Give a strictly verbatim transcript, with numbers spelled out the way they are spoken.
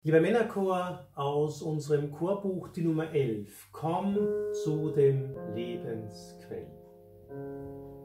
Lieber Männerchor, aus unserem Chorbuch die Nummer elf, Komm zu dem Lebensquell.